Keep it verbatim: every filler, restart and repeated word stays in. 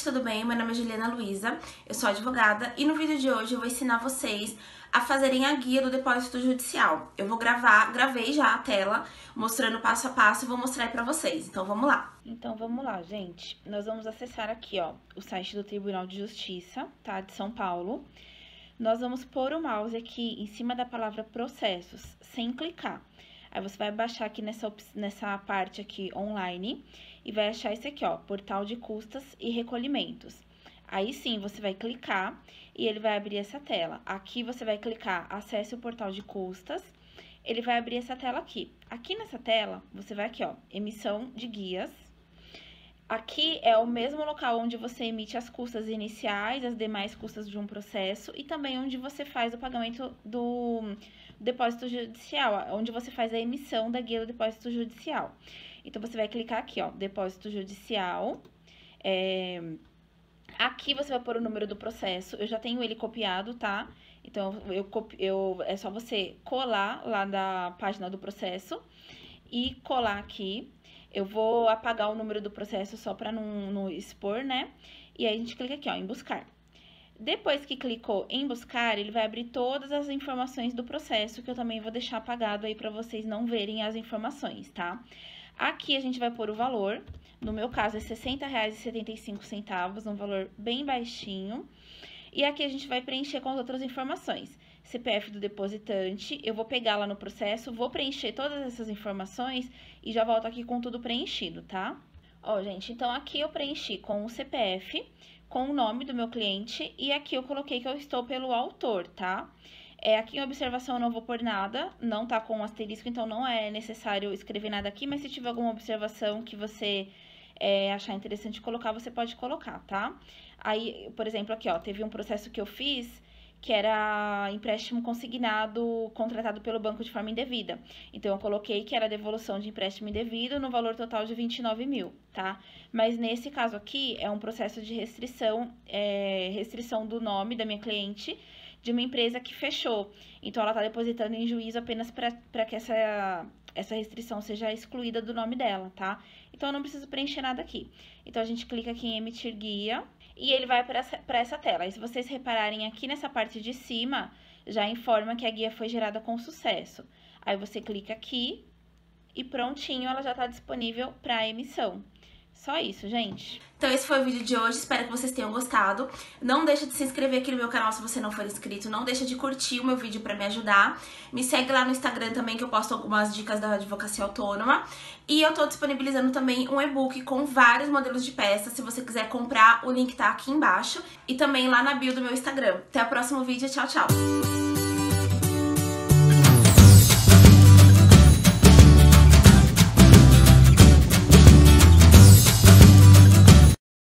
gente, tudo bem? Meu nome é Juliana Luiza, eu sou advogada e no vídeo de hoje eu vou ensinar vocês a fazerem a guia do depósito judicial. Eu vou gravar, gravei já a tela mostrando passo a passo e vou mostrar aí pra vocês, então vamos lá. Então vamos lá, gente. Nós vamos acessar aqui, ó, o site do Tribunal de Justiça, tá, de São Paulo. Nós vamos pôr o mouse aqui em cima da palavra processos, sem clicar. Aí você vai baixar aqui nessa, nessa parte aqui online e vai achar esse aqui, ó, portal de custas e recolhimentos. Aí sim, você vai clicar e ele vai abrir essa tela. Aqui você vai clicar acesse o portal de custas, ele vai abrir essa tela aqui. Aqui nessa tela, você vai aqui, ó, emissão de guias. Aqui é o mesmo local onde você emite as custas iniciais, as demais custas de um processo e também onde você faz o pagamento do depósito judicial, onde você faz a emissão da guia do depósito judicial. Então, você vai clicar aqui, ó, depósito judicial. É... Aqui você vai pôr o número do processo, eu já tenho ele copiado, tá? Então, eu, eu, é só você colar lá da página do processo e colar aqui. Eu vou apagar o número do processo só para não, não expor, né? E aí, a gente clica aqui, ó, em buscar. Depois que clicou em buscar, ele vai abrir todas as informações do processo, que eu também vou deixar apagado aí para vocês não verem as informações, tá? Aqui, a gente vai pôr o valor. No meu caso, é sessenta reais e setenta e cinco centavos, um valor bem baixinho. E aqui, a gente vai preencher com as outras informações. C P F do depositante, eu vou pegar lá no processo, vou preencher todas essas informações e já volto aqui com tudo preenchido, tá? Ó, gente, então aqui eu preenchi com o C P F, com o nome do meu cliente e aqui eu coloquei que eu estou pelo autor, tá? É, aqui em observação eu não vou pôr nada, não tá com um asterisco, então não é necessário escrever nada aqui, mas se tiver alguma observação que você é, achar interessante colocar, você pode colocar, tá? Aí, por exemplo, aqui, ó, teve um processo que eu fiz que era empréstimo consignado contratado pelo banco de forma indevida. Então, eu coloquei que era devolução de empréstimo indevido no valor total de vinte e nove mil, tá? Mas nesse caso aqui, é um processo de restrição, é, restrição do nome da minha cliente de uma empresa que fechou. Então, ela tá depositando em juízo apenas para que essa, essa restrição seja excluída do nome dela, tá? Então, eu não preciso preencher nada aqui. Então, a gente clica aqui em emitir guia. E ele vai para essa, para essa tela. E se vocês repararem aqui nessa parte de cima, já informa que a guia foi gerada com sucesso. Aí você clica aqui e prontinho, ela já está disponível para emissão. Só isso, gente. Então esse foi o vídeo de hoje, espero que vocês tenham gostado. Não deixa de se inscrever aqui no meu canal se você não for inscrito, não deixa de curtir o meu vídeo pra me ajudar. Me segue lá no Instagram também que eu posto algumas dicas da advocacia autônoma. E eu tô disponibilizando também um e-book com vários modelos de peças, se você quiser comprar, o link tá aqui embaixo. E também lá na bio do meu Instagram. Até o próximo vídeo, tchau, tchau!